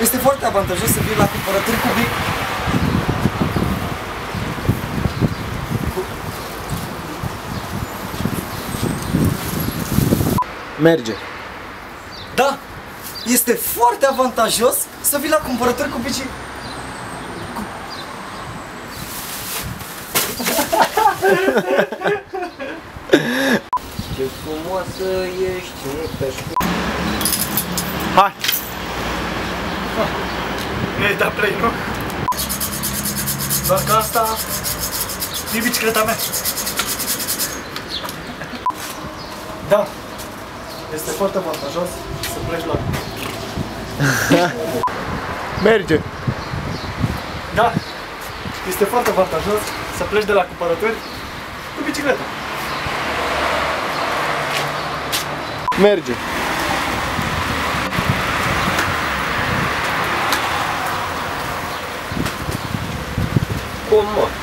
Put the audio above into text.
Este foarte avantajos să vii la cumpărături cu Bic. Merge. Da, este foarte avantajos să vii la cumpărături cu Bici. Ce frumoasă ești, Hai! Mi-ai dat play, nu? Doar că asta e bicicleta mea. Da, este foarte avantajos să pleci la... Merge! Da, este foarte avantajos să pleci de la cumpărături cu bicicleta. Merge! Cum, mă?